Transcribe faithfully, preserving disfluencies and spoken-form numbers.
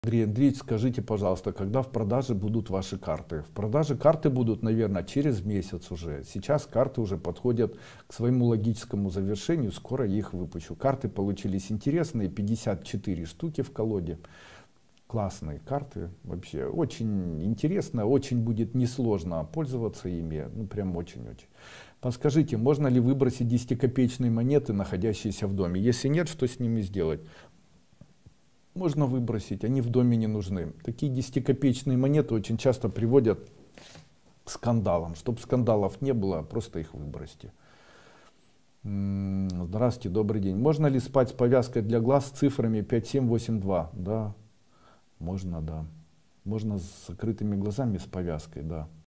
Андрей Андреевич, скажите, пожалуйста, когда в продаже будут ваши карты? В продаже карты будут, наверное, через месяц уже. Сейчас карты уже подходят к своему логическому завершению, скоро я их выпущу. Карты получились интересные, пятьдесят четыре штуки в колоде. Классные карты, вообще очень интересно, очень будет несложно пользоваться ими, ну прям очень-очень. Подскажите, можно ли выбросить десятикопеечные монеты, находящиеся в доме? Если нет, что с ними сделать? Можно выбросить, они в доме не нужны. Такие десятикопеечные монеты очень часто приводят к скандалам. Чтобы скандалов не было, просто их выбросьте. Здравствуйте, добрый день. Можно ли спать с повязкой для глаз с цифрами пять семь восемь два? Да, можно, да. Можно с закрытыми глазами с повязкой, да.